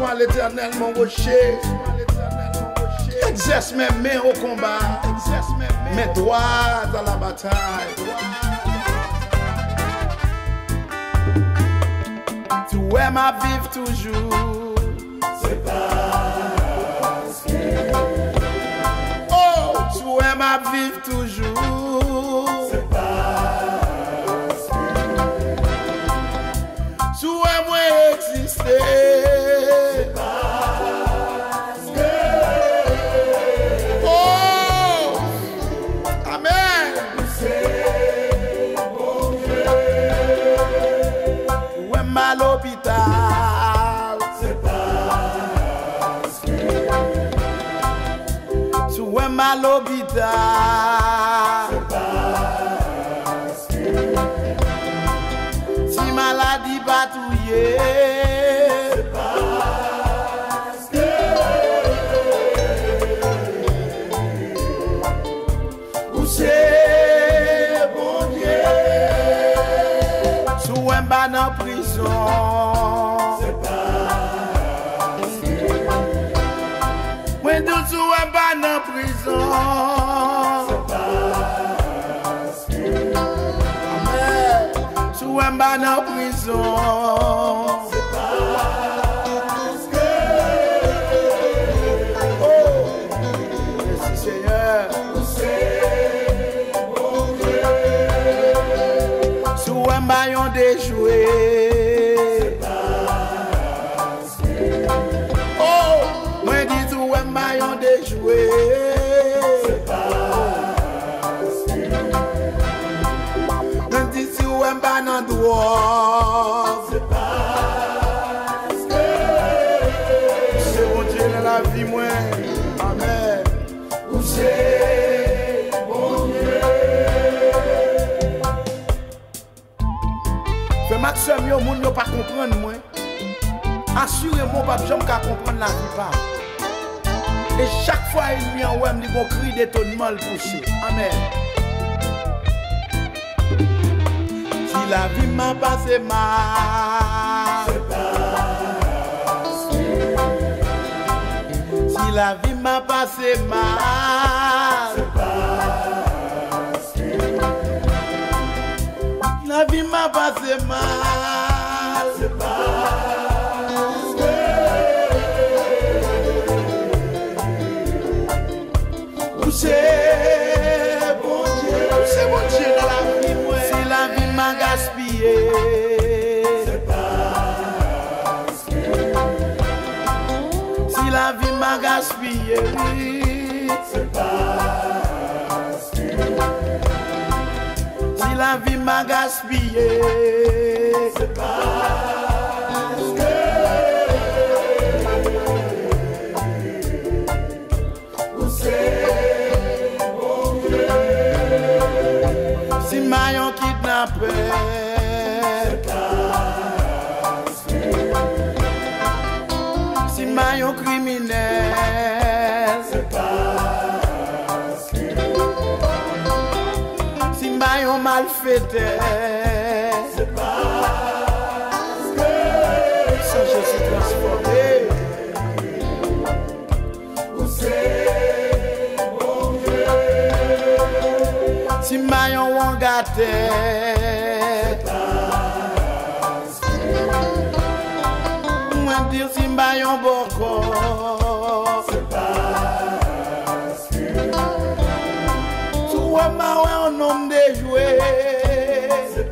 Sois l'Éternel mon rocher. Exerce mes mains au combat. Mes doigts à la bataille. Tu aimes à vivre toujours. C'est parce que oh, tu aimes à vivre toujours. C'est parce que tu aimes exister. C'est parce que oh, amen. C'est bon Dieu. Tu aimes à l'hôpital. C'est parce que tu aimes à l'hôpital. C'est parce que si maladie patouillée. C'est parce que où c'est bon Dieu. Tu aimes pas dans prison. C'est parce que moi tu aimes pas dans prison. C'est parce que amen. Tu aimes pas dans prison. C'est parce que oh, merci Seigneur. C'est bon Dieu. Tu aimes pas yon déjoué. C'est parce que oh, moi dis tu aimes pas yon déjoué. C'est parce que même dis tu aimes pas dans droit. C'est parce que c'est bon Dieu dans la vie moi. Amen. Où c'est bon Dieu. Fait maximum yo moun yo pas comprendre moi. Assurez-moi pas jamais qu'à comprendre la vie pas. Et chaque fois il vient ouais me dit qu'on cri d'étonnement le pousser. Amen. Si la vie m'a passé mal. C'est parce que si la vie m'a passé mal. C'est parce que la vie m'a passé mal. C'est parce que où c'est bon Dieu. Où c'est bon Dieu dans la vie moi. Si la vie m'a gaspillé. C'est parce que si la vie m'a gaspillé. C'est parce que si la vie m'a gaspillé. C'est parce que où c'est bon Dieu. Si maillon kidnappé. C'est parce que si maillon criminel. C'est parce que si maillon malfaiteur. C'est parce que sans Jésus transformé. Où c'est bon Dieu. Si maillon ou gâté. C'est parce que moi dire si maillon boko. C'est parce que tu vois ma ouais un homme déjoué. C'est